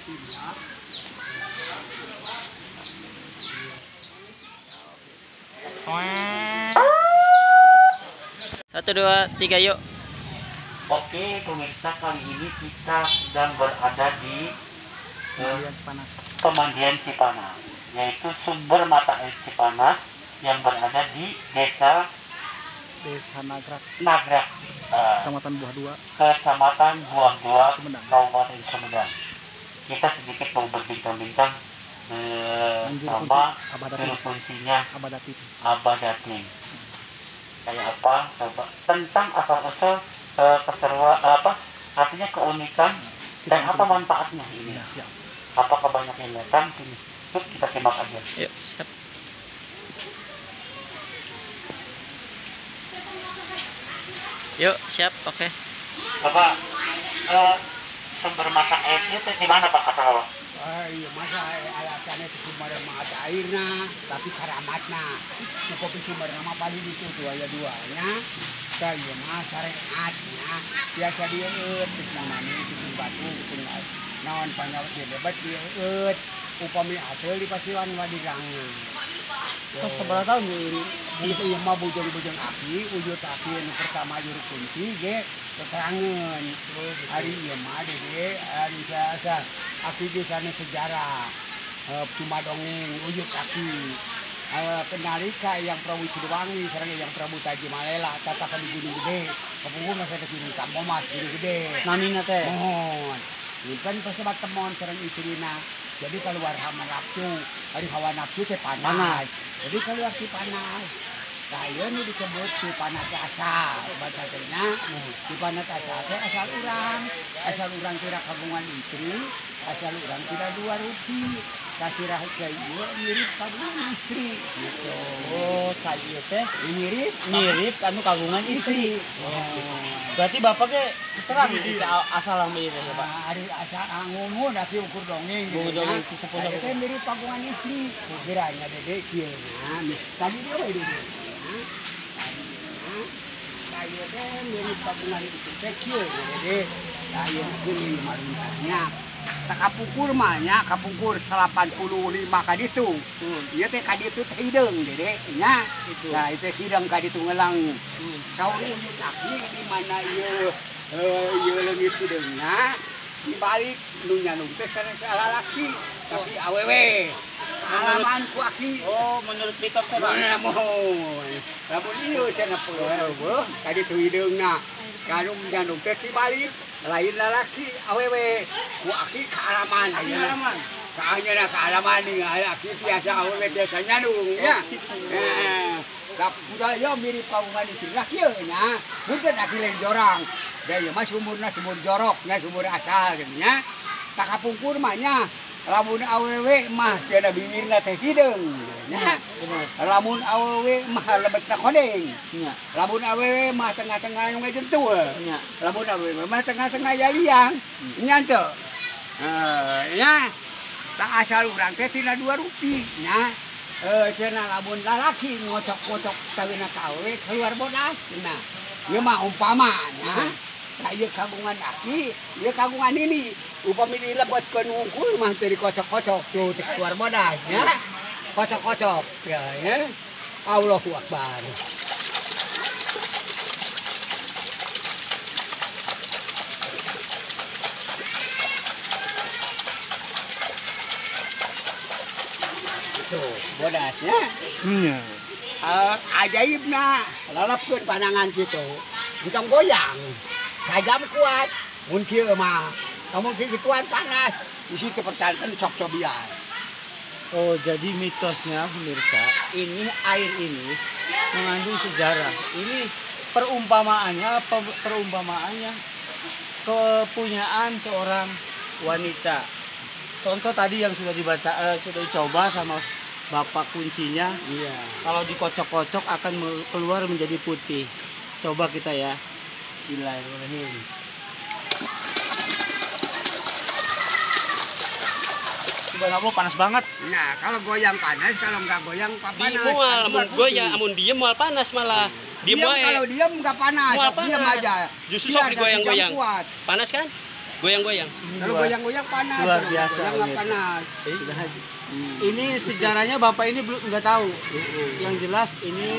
Satu, dua, tiga, yuk. Oke pemirsa, kali ini kita sedang berada di Pemandian Cipanas, yaitu sumber mata air Cipanas yang berada di Desa Nagrak, Kecamatan Buah 2, Kecamatan Buah 2, Sumedang. Kabupaten Sumedang. Kita sedikit mau berbincang-bincang sama juru kuncinya Abadatin. Kayak apa? Coba tentang asal-usul keseruan, artinya keunikan dan apa manfaatnya ini. Apakah banyak yang datang sini? Yuk kita simak aja. Yuk, siap. Yuk, siap, oke. Bapak, sumber mata airnya itu di mana Pak asal? Iya, masa alasannya itu sumber mata airnya, tapi karamatnya. Cukup sumber nama paling itu dua-duanya. Saya mah syariatnya biasa dia namanya itu batu, naon panjang dia debat dia upami atel di pasiwan wadirangan. Pas seberapa tahun ini? Itu yang mah bujang-bujang api, wujud api yang pertama juru kunci, ge keterangan. Hari iya mah deh, hari saya api di sana sejarah, cuma dongeng wujud api. Kenalika yang Prabu Cidewangi, sekarang yang Prabu Taji Malela, katakan di Gunung Gede, kepunggung saya ke Gunung Tambomas, Gunung Gede. Namina teh. Mohon, ini pesebat temon serang istrina. Jadi keluar hama nafsu, hari hawa nafsu teh panas. Jadi keluar si panas. Saya ini disebut si panas asal, bahasa Cina. Si panas asal teh asal urang tidak kagungan istri, asal urang tidak 2 rupiah. Kasih rahat saya mirip kagungan istri. Gitu. Oh, saya teh Mirip anu kagungan istri. Berarti bapaknya terang di asal yang mirip ya, Pak. Hari asal ngomong nanti ukur dongeng. Dongeng kisah pun. Saya mirip kagungan istri. Kiranya dede kieu. Tadi dia we dede. Saya teh mirip kagungan istri teh kieu dede. Saya kuring marintahnya. Tak kapungkur mah nya kapungkur 85 kaditu. Ieu teh kaditu teh hideung dede nya. Nah itu hideung kaditu ngelang. Saur wujud aki di mana ieu leungit hideungna dibalik nu nyanung teh salah laki tapi awewe. Alaman ku aki. Oh, menurut mitos teh, Pak. Lamun ieu cenah peueuh kaditu hideungna. Kanu nyanung teh dibalik lain lalaki awewe ku aki kaalaman ayeuna kaalaman nih aki biasa awewe biasa nyandung ya budaya mirip kagungan istri lah kieu nya mungkin aki lain jorang da ieu mah sumurna sumur jorok nya sumur asal gitu nya tak kapungkur mah nya lamun awewe mah cenah bibirna teh hideung nya lamun awewe mah lebetna koneng nya lamun awewe mah tengah-tengah nu ngajentul nya lamun awewe mah tengah-tengah yaliang nya teu nya tak asal urang teh tina 2 rupiah nya cenah lamun lalaki ngocok-ngocok kawina ka awewe keluar bodas nah ieu mah umpama nya ieu kagungan aki ieu kagungan ini upami dilebetkeun wungkul mah teu dikocok-kocok tuh keluar bodas nya kocok-kocok ya Allahu Akbar. Tuh bodasnya ajaibna lalapkeun pandangan kitu entong goyang sajam kuat mun kieu mah kamu kituan panas di situ percanten cok cobian. Oh, jadi mitosnya pemirsa, ini air ini mengandung sejarah. Ini perumpamaannya kepunyaan seorang wanita. Contoh tadi yang sudah dibaca, sudah dicoba sama bapak kuncinya. Iya. Kalau dikocok-kocok akan keluar menjadi putih. Coba kita ya. Bismillahirrahmanirrahim. Subhanallah, panas banget. Nah, kalau goyang panas, kalau nggak goyang panas. Mual, amun goyang, amun diem mual panas malah. Diem kalau diem nggak panas, mual diam panas. aja. Justru sok digoyang-goyang. Panas kan? Goyang-goyang. Kalau goyang-goyang panas. luar kalau biasa goyang nggak gitu. panas. Ini sejarahnya Bapak ini belum nggak tahu. Yang jelas ini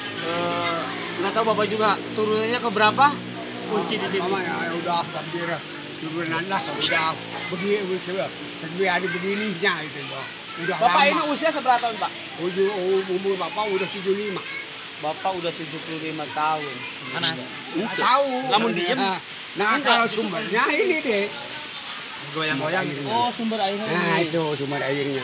nggak tahu Bapak juga turunannya ke berapa kunci di sini. Mama ya udah hampir turunan lah. Udah begini segini ada begininya itu loh. Udah Bapak lama. ini usia seberapa tahun Pak? Umur Bapak udah 75. Bapak udah 75 tahun. Nggak tahu. Lamun diem. Nah kalau sumbernya ini deh. Goyang-goyang. Oh, sumber airnya Nah ini. itu sumber airnya.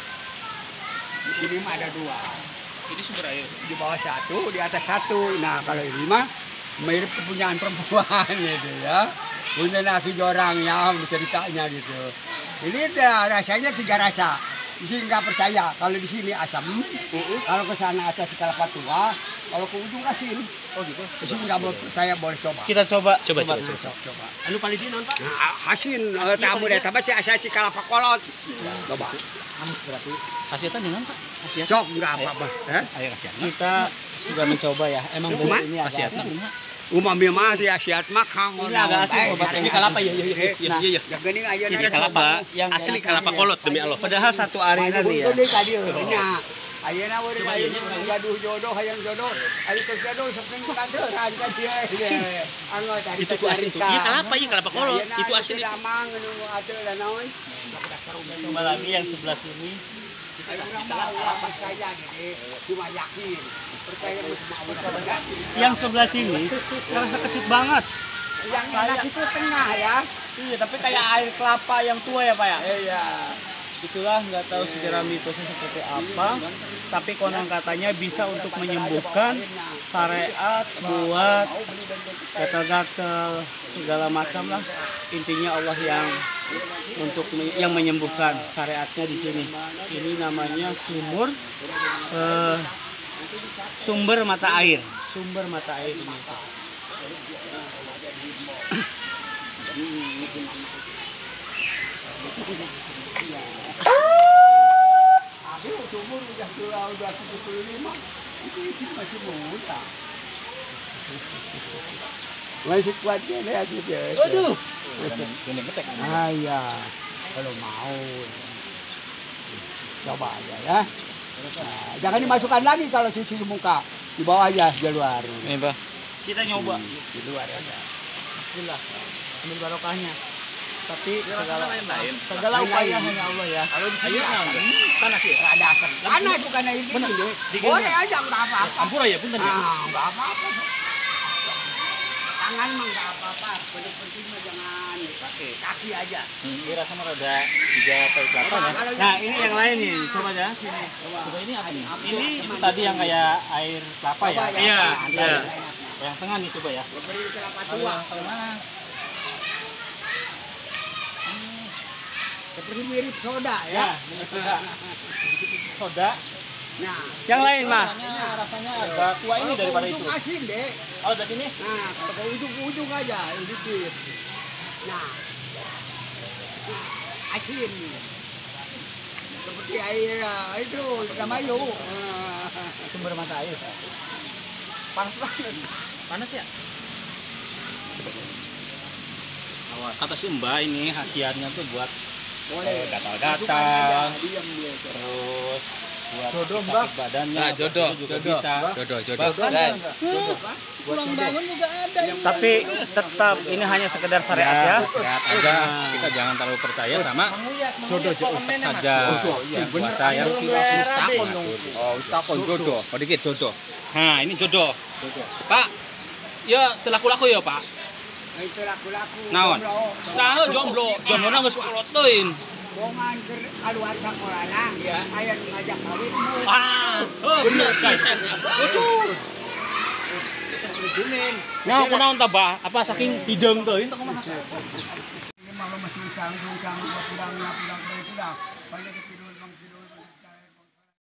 Di sini mah ada 2. Ini sumber air. Di bawah 1, di atas 1. Nah kalau ini mah mirip kepunyaan perempuan gitu ya. Punya laki jorang ya ceritanya gitu. Ini rasanya 3 rasa. Di sini nggak percaya kalau di sini asam. Kalau ke sana ada kelapa tua. Kalau ke ujung asin. Oh gitu. Di sini nggak percaya boleh coba. Kita coba. Coba. Coba. Anu palidin non Pak. Nah, asin tamu deh, tapi asa kalapa kolot. Coba. Amis berarti. Khasiatan dengan Pak. Khasiat. Cok nggak apa-apa. Ayo khasiat. Kita sudah mencoba ya. Emang Cuma? benar ini agak Khasiatnya asin. Umah memang di asiat makan. Ini agak asin, Sobat. Ini kalapa ya. Iya. Yang gini aja Ini ada kalapa. Yang Asli biasa kalapa ini ya. kolot demi Allah. Padahal satu arena nih ya. Ayeuna urang ayeuna gaduh jodoh hayang jodoh. Ari teh jodoh saking kantoran ka dia. Anggo tadi Itu asin tuh. Iya kalapa kolot. Itu asin itu. Amang nu atel dan naon. Coba lagi yang sebelah sini. Ayeuna mah percaya deh. Cuma yakin. Percaya sama Yang sebelah sini terasa kecut banget. yang enak itu tengah ya. Iya, tapi kayak air kelapa yang tua ya Pak ya. Iya. Itulah nggak tahu sejarah mitosnya seperti apa, tapi konon katanya bisa untuk menyembuhkan syariat, buat gatal-gatal segala macam lah. Intinya Allah yang yang menyembuhkan syariatnya di sini. Ini namanya sumber mata air. Sumber mata air ini. Aduh, umur udah 75. Itu masih muda. Masih kuat ya dia. Aduh. Ah iya. Kalau mau. Coba aja ya. Nah, jangan dimasukkan lagi kalau cuci muka. Di bawah aja di luar. Ini Pak. Kita nyoba. Di luar aja. Bismillah. Ambil barokahnya. Tapi segala upaya hanya Allah ya. Kalau di sini Airnya panas ya. ada asam. Panas bukan air dingin. Boleh aja enggak apa-apa. Ampura ya punten ya. Nah, enggak apa-apa. Tangan mah enggak apa-apa. Penting mah jangan pakai kaki aja. Ini rasanya rada tiga atau kelapa ya. Kalau Nah, ini yang lain nih. Coba ya sini. Coba ini apa nih? Ini itu tadi yang kayak air kelapa ya. Iya. Yang tengah nih coba ya. beri kelapa tua. Seperti mirip soda ya. Ya, soda. Nah, Yang lain, Mas. Rasanya agak tua ini daripada itu. ujung asin deh. Oh, dari sini. Nah, kalau ke ujung aja sedikit. Nah, asin. Seperti air itu Indramayu. Sumber mata air. Panas banget. Panas ya? Kata si Mbak ini khasiatnya tuh buat gatal-gatal, terus buat Jodoh, sakit Mbak. badannya. Nah, jodoh. itu juga bisa. Jodoh. Bahkan Pulang bangun juga ada. Tapi tetap ini hanya sekedar syariat ya. Sehat aja. Kita jangan terlalu percaya sama Jodoh saja yang puasa yang ustakon dong. Oh, ustakon jodoh. Oh, dikit jodoh. Nah, ini jodoh. Pak, ya telaku-laku ya, Pak. Itu laku-laku. Naon? Nah, jomblo. Jomblo geus kuloteun. Bongan ke keluar sakolana. Ya. Aya ngajak kawin. Ah, bener pisan. Waduh. Nah, kunaon tah, Bah? Apa saking hidung teuing teh kumaha? Ini malu masih sanggung-sanggung pulang itu dah. Banyak ketiduran.